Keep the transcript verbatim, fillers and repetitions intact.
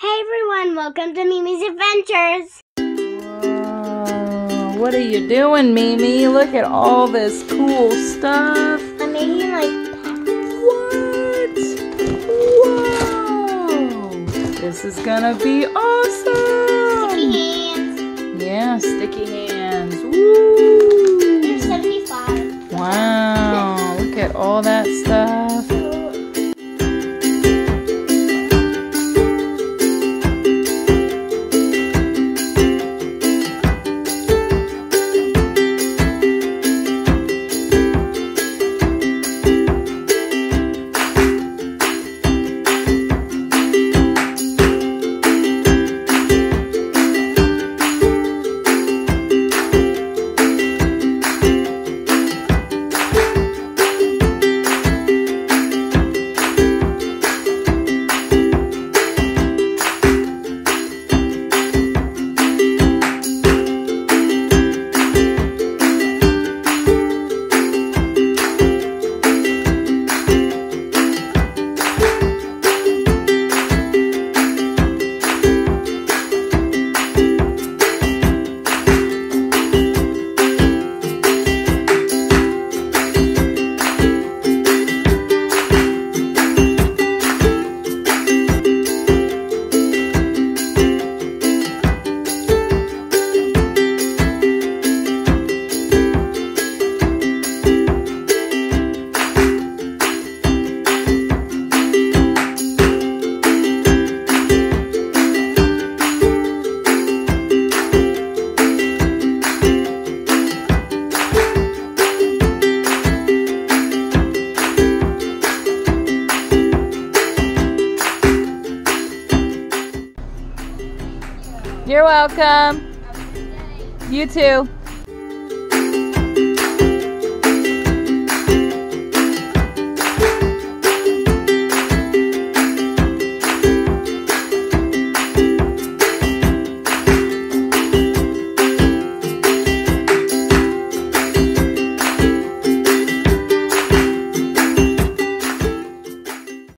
Hey everyone, welcome to MeiMei's Adventures. Whoa, what are you doing, MeiMei? Look at all this cool stuff. I'm making like What? Whoa! This is gonna be awesome. sticky hands. Yeah, sticky hands. Woo! There's seventy-five. Wow! Look at all that stuff. You're welcome. You too.